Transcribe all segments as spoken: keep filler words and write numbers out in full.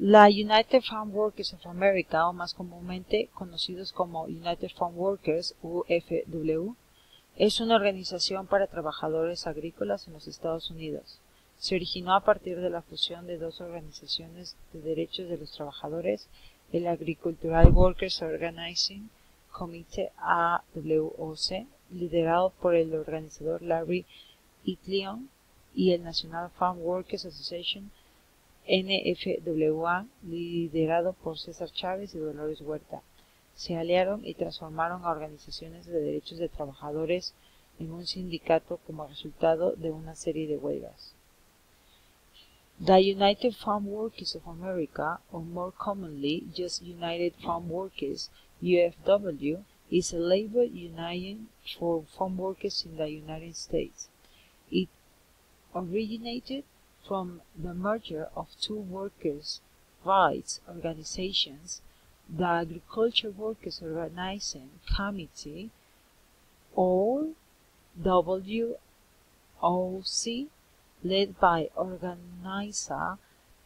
La United Farm Workers of America, o más comúnmente conocidos como United Farm Workers, U F W, es una organización para trabajadores agrícolas en los Estados Unidos. Se originó a partir de la fusión de dos organizaciones de derechos de los trabajadores, el Agricultural Workers Organizing Committee A W O C, liderado por el organizador Larry Itlion, y el National Farm Workers Association N F W A, liderado por César Chávez y Dolores Huerta. Se aliaron y transformaron a organizaciones de derechos de trabajadores en un sindicato como resultado de una serie de huelgas. The United Farm Workers of America, or more commonly just United Farm Workers, U F W, is a labor union for farm workers in the United States. It originated from the merger of two workers' rights organizations, the Agriculture Workers Organizing Committee, or W O C, led by organizer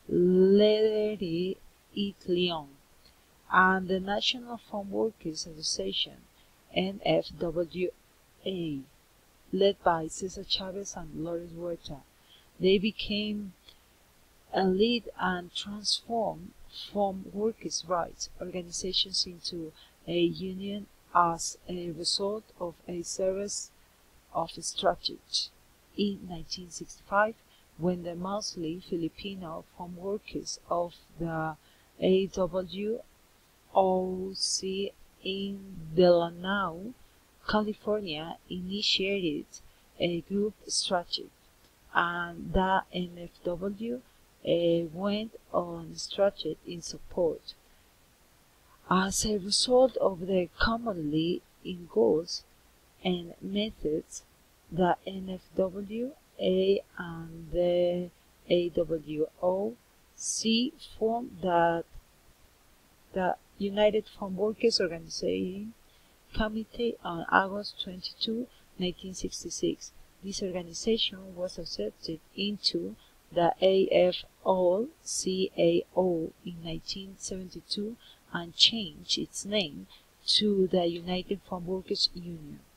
Larry Itlion, and the National Farm Workers Association, N F W A, led by Cesar Chavez and Dolores Huerta. They became a lead and transformed farm workers' rights organizations into a union as a result of a series of strategies. In nineteen sixty-five, when the mostly Filipino farm workers of the A W O C in Delano, California, initiated a group strategy, and the N F W uh, went on strategy in support. As a result of the commonly in goals and methods, the N F W A and the A W O C formed the, the United Farm Workers Organizing Committee on August twenty-second, nineteen sixty-six. This organization was accepted into the A F O C A O in nineteen seventy-two and changed its name to the United Farm Workers Union.